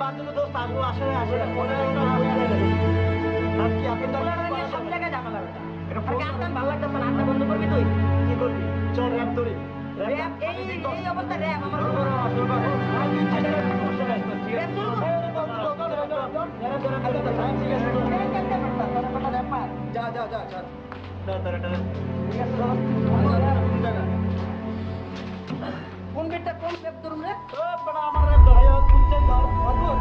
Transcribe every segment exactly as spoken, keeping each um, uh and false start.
বান্ধব দোস্ত আসবো আসলে আসলে মনে হয় না আর কি আপনি তো সব জায়গায় ঝামেলা বেটা এটা গান গান ভালো লাগতেছে না আড্ডা বন্ধ করবি তুই কি করবি চল র্যাপ ধরি র্যাপ এই এই অবস্থা র্যাপ আমার যা যা যা যা কোন বেটা কোন র্যাপ ধরুম রে ও বড় আমার র্যাপ ধরে কোন চাই দাও অদ্ভুত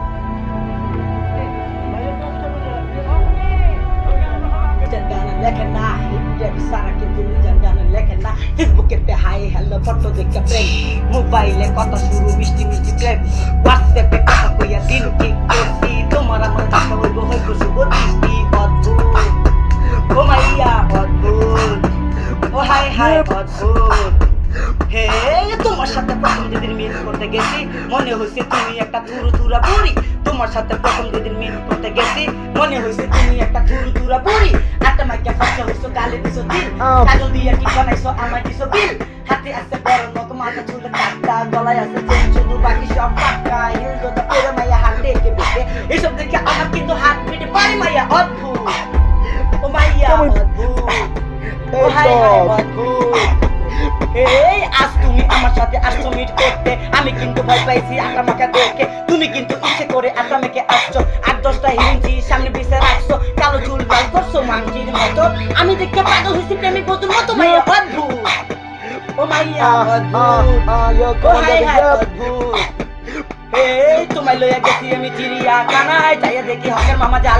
लेखना हिट सारा के दुनिया जंगाना लेखना फेसबुक पे हाय हेलो फोटो देख के प्रेम मोबाइल कत शुरू मिष्टी मिष्टी प्रेम व्हाट्सएप पे कत कोया दिन की कोसी तुम्हारा मन का होइबो होइबो शुभ दृष्टि अद्भुत ओ माइया अद्भुत ओ हाय हाय अद्भुत হে তোমার সাথে প্রথম যেদিন মিট করতে গেছি মনে হইছে তুমি একটা থুরু থুরা বুড়ি তোমার সাথে প্রথম যেদিন মিট করতে গেছি মনে হইছে তুমি একটা থুরু থুরা বুড়ি আটা মাইকা ফাঁসা হইছো গালে দিছো দিল কাজল দিয়া কি বানাইছো আমার দিছো বিল হাতে আছে বড় মতো মাথা চুলে কাটা গলায় আছে চেন শুধু বাকি সব পাকা হিল গদা পুরো মাইয়া হাতে কে বেটে এসব দেখে আমার কিন্তু হাত পিটে পারি মাইয়া অদ্ভুত ও মাইয়া অদ্ভুত ও হাই হাই অদ্ভুত এই আজ তুমি আমার সাথে আসছো মিট করতে আমি কিন্তু ভয় পাইছি আকামাকা দেখে তুমি কিন্তু ইচ্ছে করে আকামাকে আসছো আট দশটা হিঞ্জি সামনে পিছে রাখছো কালো চুল লাল করছো মাংটির মতো আমি দেখতে পাগল হইছি প্রেমিক বন্ধুর মতো মাইয়া অদ্ভুত ও মাইয়া অদ্ভুত ও হাই হাই অদ্ভুত এই তোমায় লইয়া গেছি আমি চিড়িয়া খানায় যাইয়া দেখি হকের মামা জাল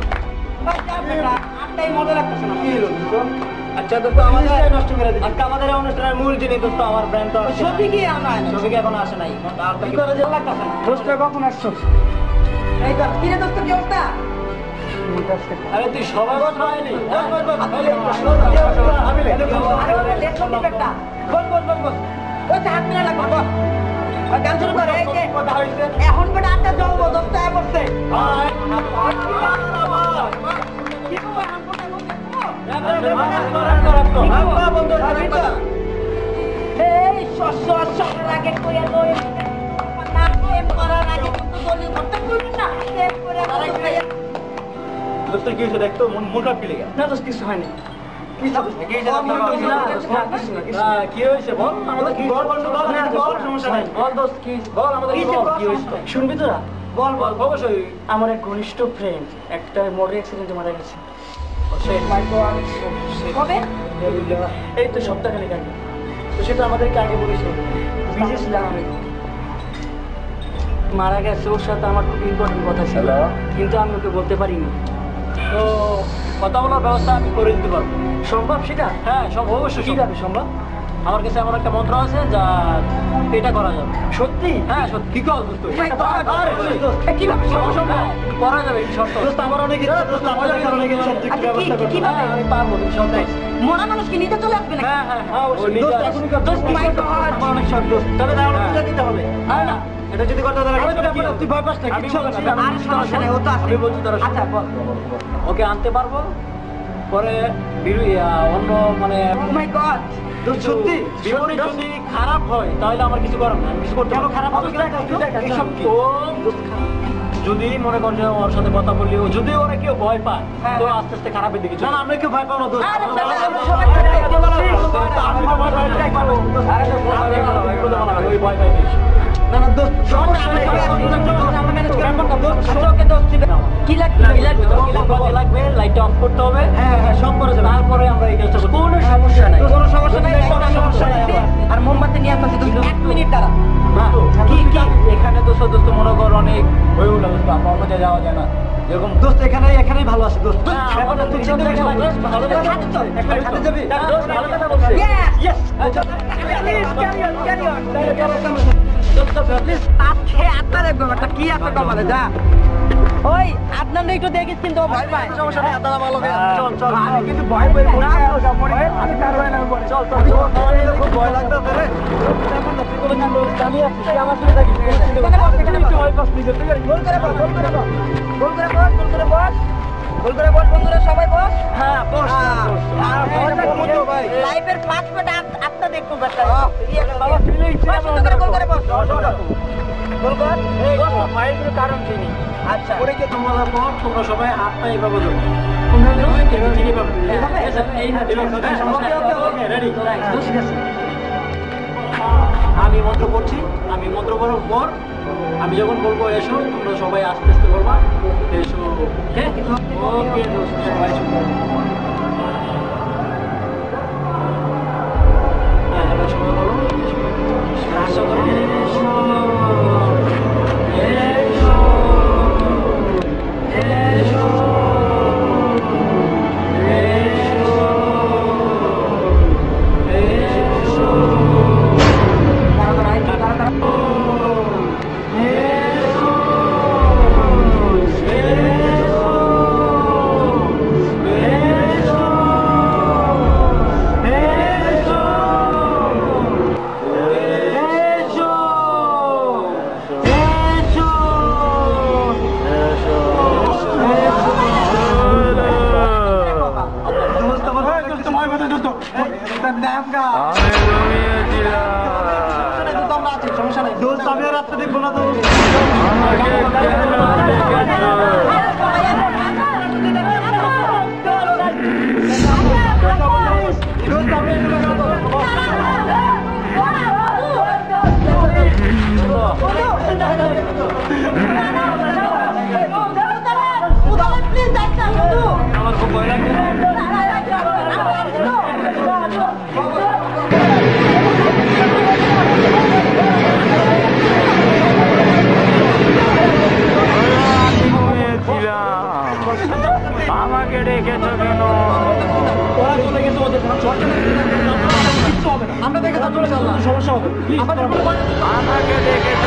আটটাই মজা লাগতেছে না কি হলো আচ্ছা দোস্ত আমাদের নষ্ট করে দিন আজকে আমাদের অনুষ্ঠানের মূল জিনিস দোস্ত আমার ব্র্যান্ড তো ছবি কি আনা ছবি কি এখন আসে নাই আর কি করে যে লাগতাছে না দোস্ত কখন আসছো এই তো কি রে দোস্ত কি অবস্থা আরে তুই সবাই বল হয়নি আমি লেট করতে বেটা বল বল বল বল ওই হাত মিলা লাগবে বল আর গান শুরু করে এই যে কথা হইছে এখন বেটা আটটা যাবো দোস্ত আয় বসতে কি কো এখন এই শস্য সবার আগে কইয়া লই না প্রেম করার আগে কিন্তু গলি ঘরটা কইবি না প্রেম করে দোস্ত কি হইছে দেখতো মন মোটা পিলে গেল না দোস্ত কিছু হয়নি কি সব কি হইছে না কি হইছে বল আমাদের কি বল বল বল সমস্যা নাই বল দোস্ত কি বল আমাদের কি কি হইছে শুনবি তোরা বল বল অবশ্যই আমার এক ঘনিষ্ঠ ফ্রেন্ড একটা মোটর অ্যাক্সিডেন্টে মারা গেছে কবে এই তো সপ্তাহখানেক আগে তো সেটা আমাদেরকে আগে বলেছিল বিজে ছিলাম আমি মারা গেছে ওর সাথে আমার খুব ইম্পর্টেন্ট কথা ছিল কিন্তু আমি ওকে বলতে পারিনি তো কথা বলার ব্যবস্থা আমি করে দিতে পারবো সম্ভব সেটা হ্যাঁ সম্ভব অবশ্যই কীভাবে সম্ভব আমার কাছে আমার একটা মন্ত্র আছে যা এটা করা যাবে সত্যি হ্যাঁ সত্যি কি কল দোস্ত কিভাবে করা যাবে শর্ত দোস্ত আমার অনেক ইচ্ছা দোস্ত আমার অনেক ইচ্ছা ব্যবস্থা করতে আমি পারবো সব মরা মানুষ কি নিতে চলে আসবে না হ্যাঁ হ্যাঁ হ্যাঁ দোস্ত এখন দোস্ত মাই গড আমার অনেক শর্ত দোস্ত তবে দাও না দিতে হবে হ্যাঁ না এটা যদি করতে দাঁড়া তুই ভয় পাস না কিছু হবে না আর সমস্যা নেই ও তো আসবে বলছি তোরা আচ্ছা বল ওকে আনতে পারবো পরে অন্য মানে ও মাই গড সত্যি জীবনে যদি খারাপ হয় তাহলে আমার কিছু করার না কিছু করতে কেন খারাপ হবে যদি মনে কর যে ওর সাথে কথা বললি ও যদি ওরা কেউ ভয় পায় তো আস্তে আস্তে খারাপের দিকে না আমরা কেউ ভয় পাবো না দোস্ত ওই ভয় পাই না না দোস্ত কি লাগবে কি লাগবে লাগবে লাইট অফ করতে হবে হ্যাঁ হ্যাঁ সব করে যাবে তারপরে আমরা এই কাজটা করব কোনো সমস্যা নাই কোনো সমস্যা নাই কোনো সমস্যা নাই আর মোমবাতি নিয়ে আসতে তুমি এক মিনিট দাঁড়া কি কি এখানে তো দোস্ত মনে কর অনেক হয়ে উঠল দোস্ত আমরা অন্য জায়গায় যাওয়া যায় না যেরকম দোস্ত এখানে এখানেই ভালো আছে দোস্ত ব্যাপারটা তুই চিন্তা করিস না দোস্ত ভালো করে হাতে চল একটা হাতে যাবি দোস্ত ভালো কথা বলছিস yes yes carry on carry on দোস্ত প্লিজ আজকে আপনার এক ব্যাপারটা কি আছে কমালে যা ওই আপনার একটু দেখিস কিন্তু ভয় পায় সমস্যা নেই আপনারা ভালো চল চল আমি কিন্তু ভয় পাই না আমি তার হয় না চল চল খুব ভয় লাগতেছে রে তুই কোনো কাম জানি আসছিস আমার সাথে থাকিস একটু ভয় পাস নিজে তুই গোল করে বল গোল করে বল গোল করে বল গোল করে বল গোল করে বল বন্ধুরা সবাই বস হ্যাঁ বস আর ভয়টা কমতো ভাই লাইভের পাঁচ মিনিট আত্মা দেখবো ব্যাটা বাবা ফিলিং গোল করে বল গোল কর এই মায়ের কারণ চিনি। আচ্ছা পরে কি তোমরা পর তোমরা সবাই হাতটা এইভাবে ধরো। তোমরা দেখবে কি ঠিক এইভাবে। এই না দিলাম সমস্যা। Okay okay ready. ঠিক আছে। আমি মন্ত্র পড়ছি, আমি মন্ত্র পড়ার পর আমি যখন বলবো এসো, তোমরা সবাই আস্তে আস্তে বলবা এসো। ওকে ওকে সবাই শুনো। হ্যাঁ এবার সবাই বলো এসো করো। এসো এসো এসো আমার খুব ভয় লাগে। আমাকে ডেকেছো কেন? ওরা চলে গেছে, ওদের কিচ্ছু হবে না। আমরা দেখে থাকবো ইনশাআল্লাহ, সমস্যা হবে। আমাকে ডেকেছো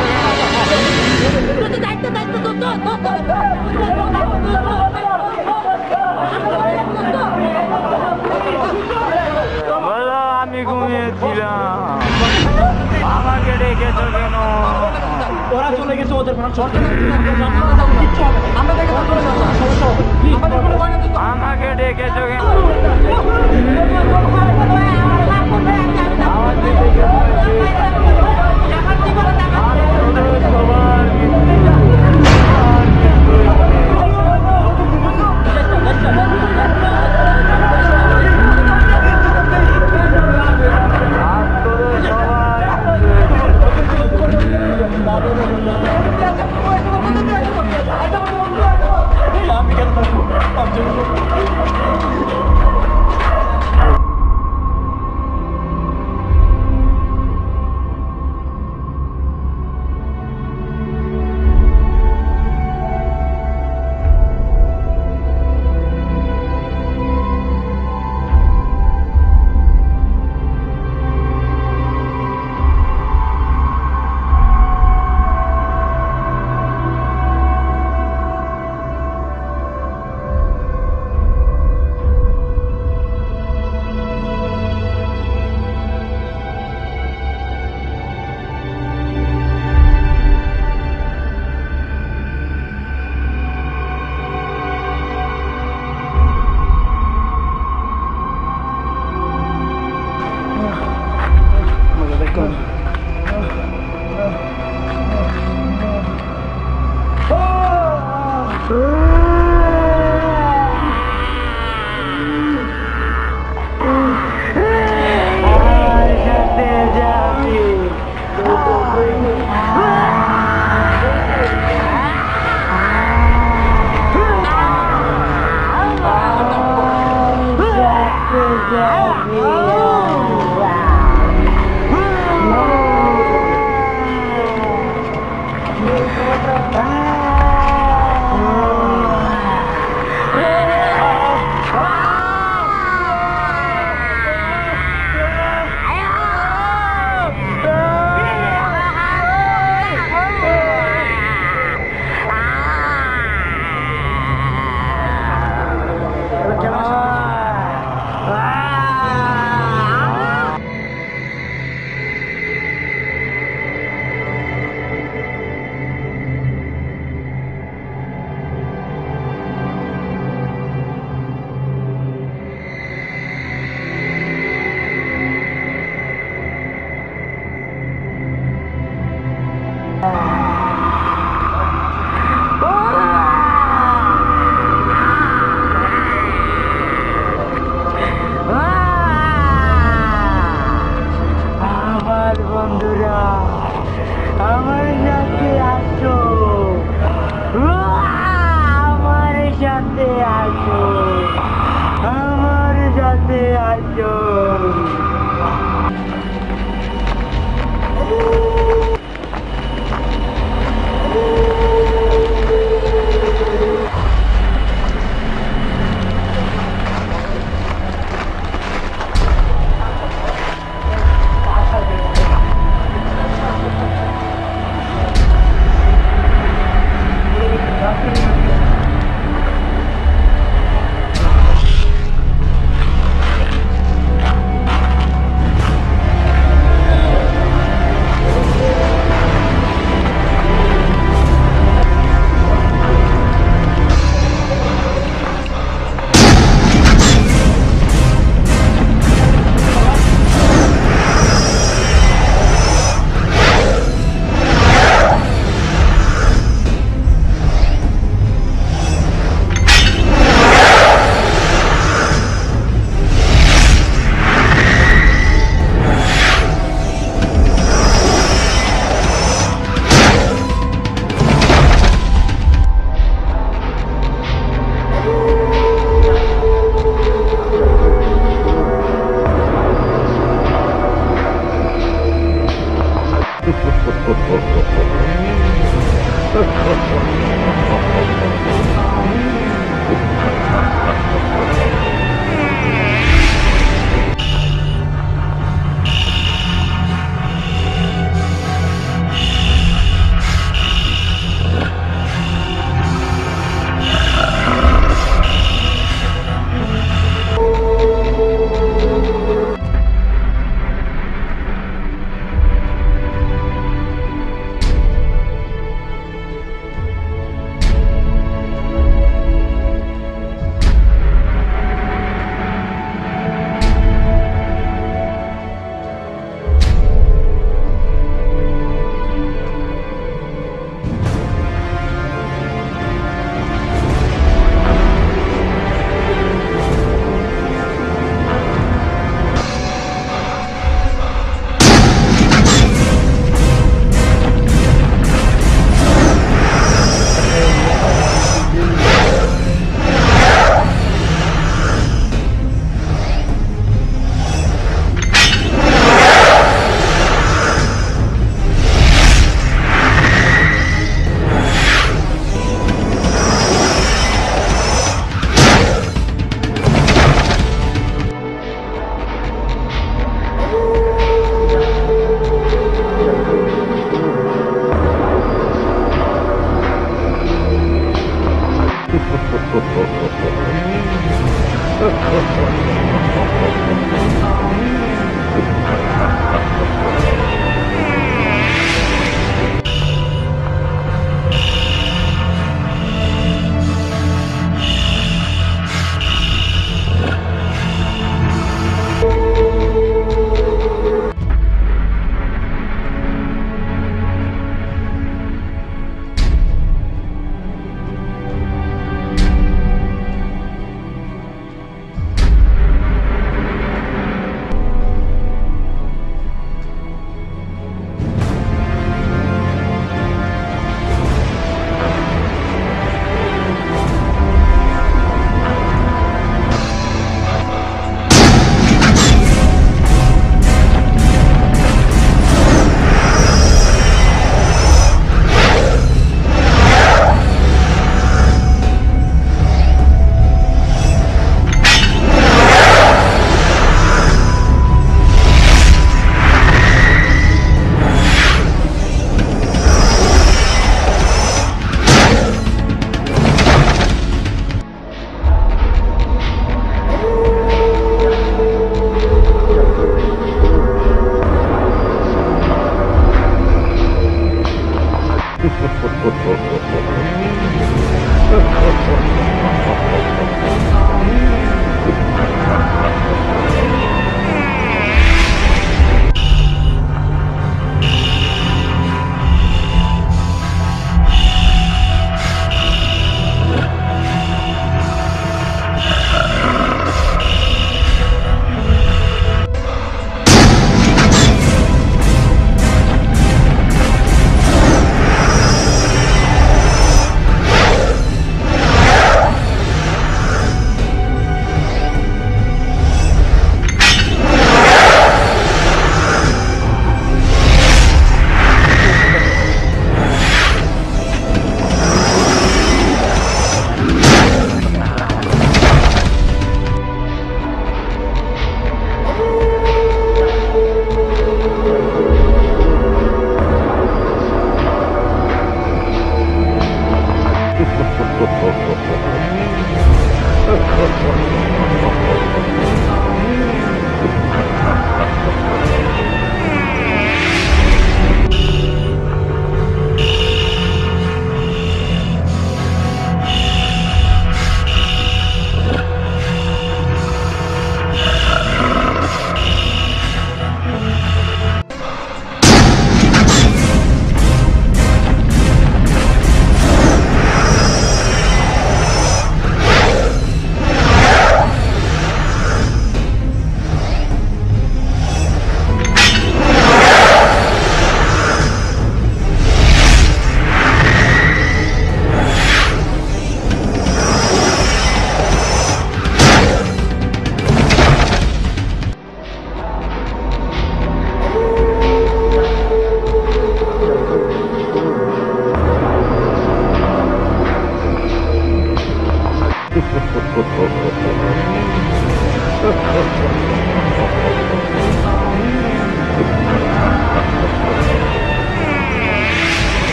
বলো, আমি ঘুমিয়েছিলাম। আমাকে ডেকেছো কেন? ওরা চলে গেছে, ওদের কিচ্ছু হবে না। আমরা দেখে থাকবো ইনশাআল্লাহ, সমস্যা হবে। আমাকে ডেকেছো কেন?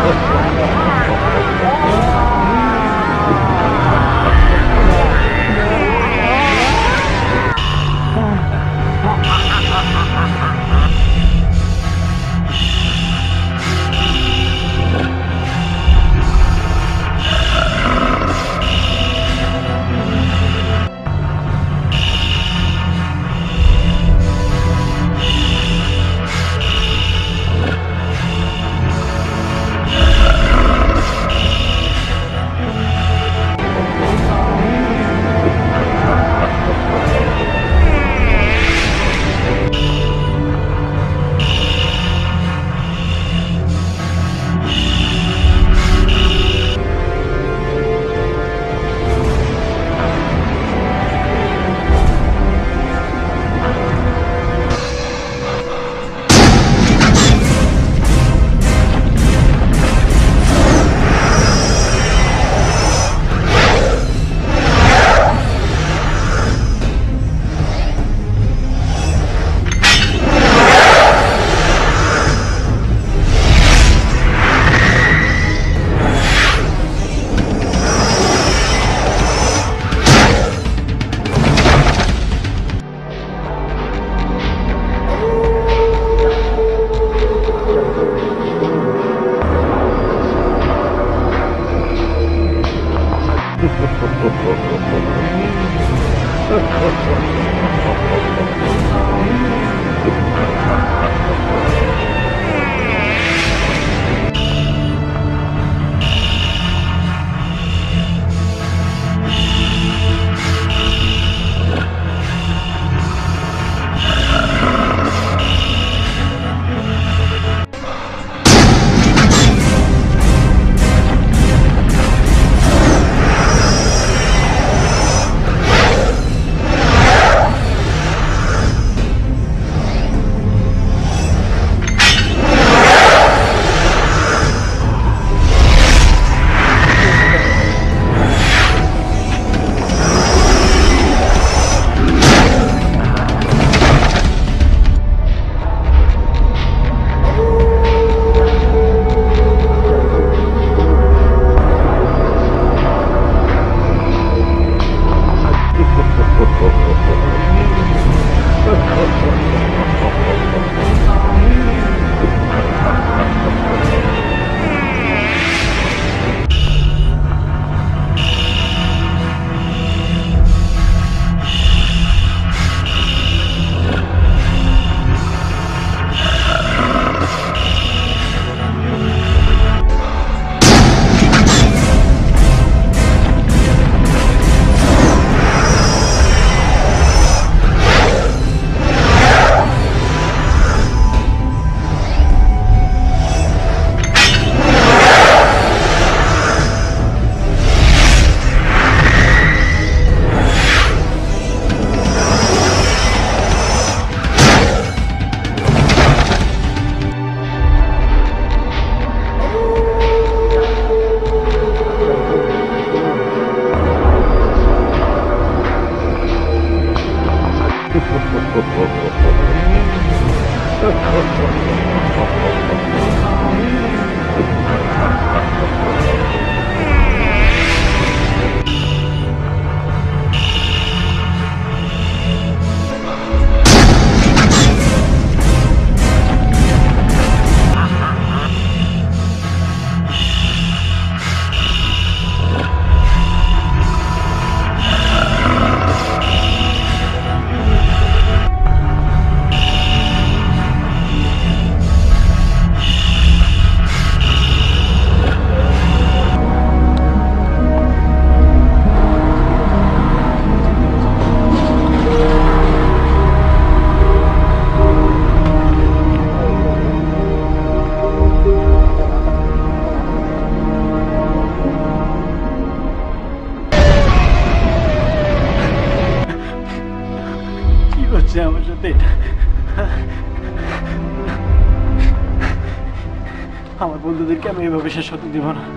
আমার বন্ধুদেরকে আমি এভাবে শেষ হতে দিব না,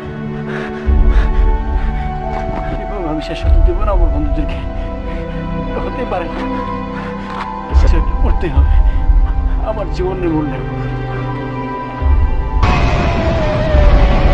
এভাবে আমি শেষ হতে দিব না আমার বন্ধুদেরকে। হতে পারে না, করতেই হবে আমার জীবনের মূল্যে।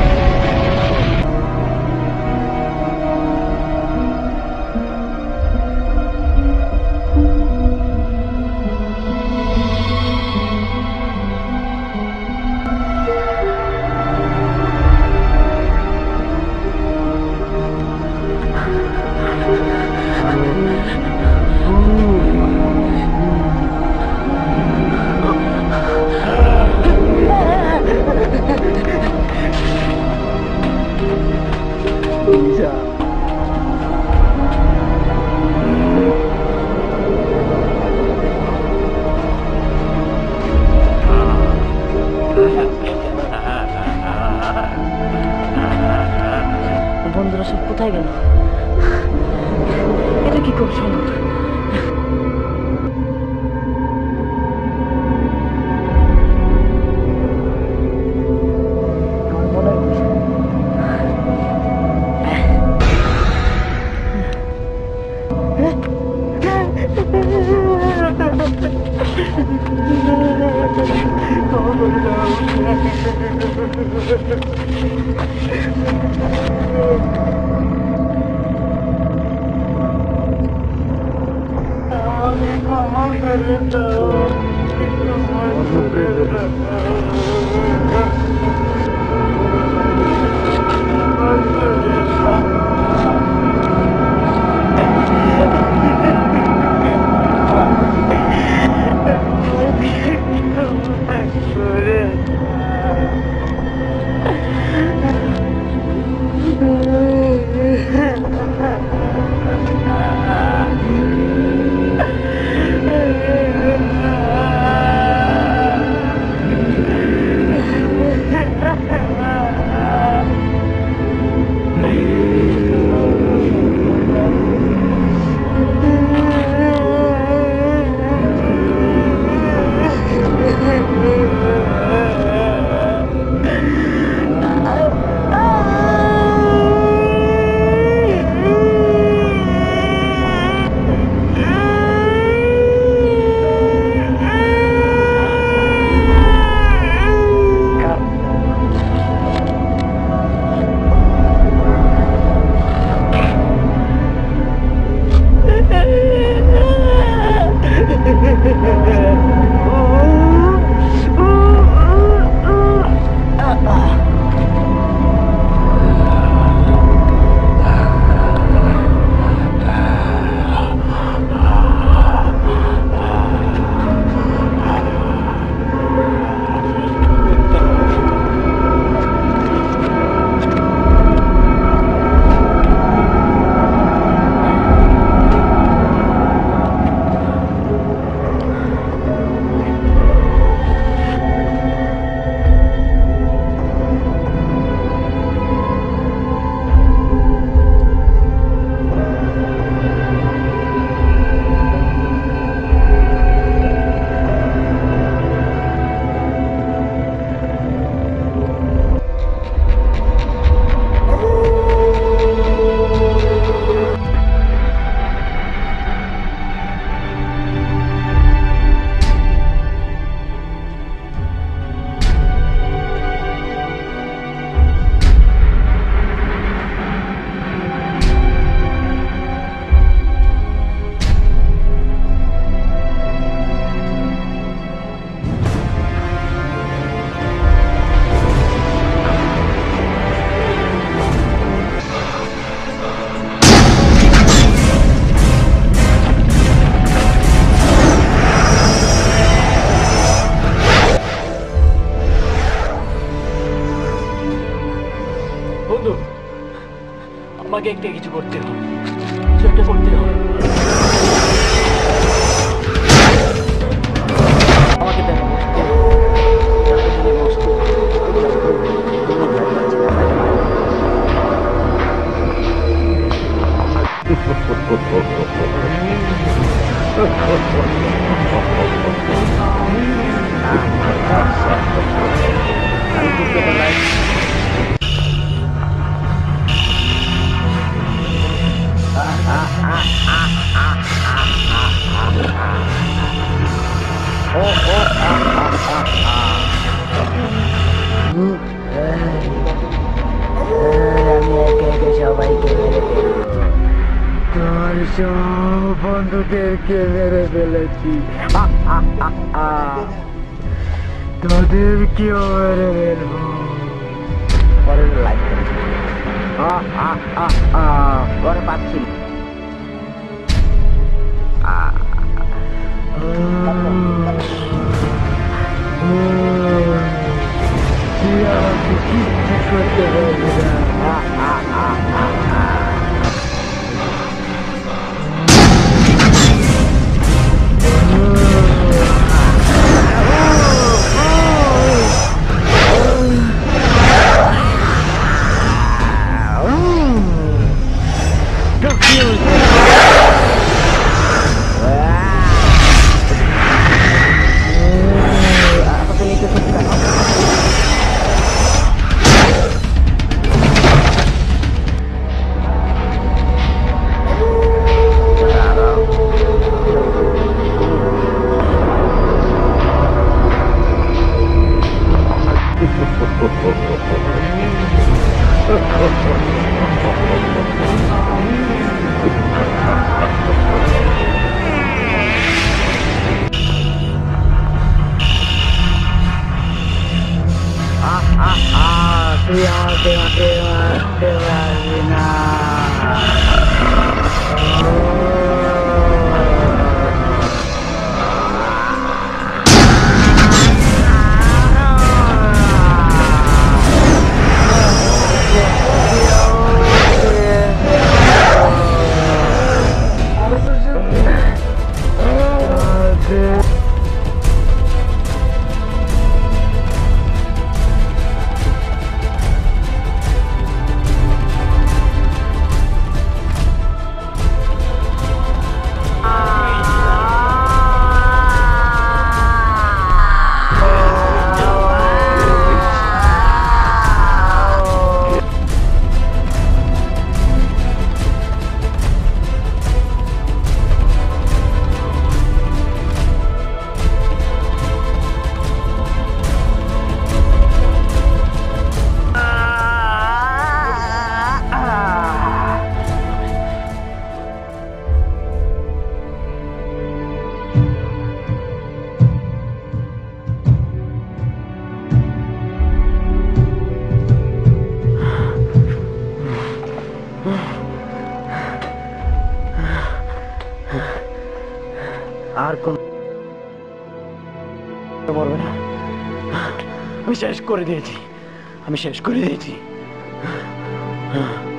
বন্ধুরা সব কোথায় গেল? এটা কি খুব সম্ভব? আমাকে একটা কিছু করতে হবে, কিছু একটা করতে হবে। আমাকে দেখো বন্ধুদেরকে মেরে ফেলেছি, তোদেরকেও মেরে ফেলবো। পরের লাইক পরে পাচ্ছি কিচ্ছু করতে পারবি না। আমাকে মারতে মারতে পারবি না। আর কোন মরবে না। আমি শেষ করে দিয়েছি, আমি শেষ করে দিয়েছি।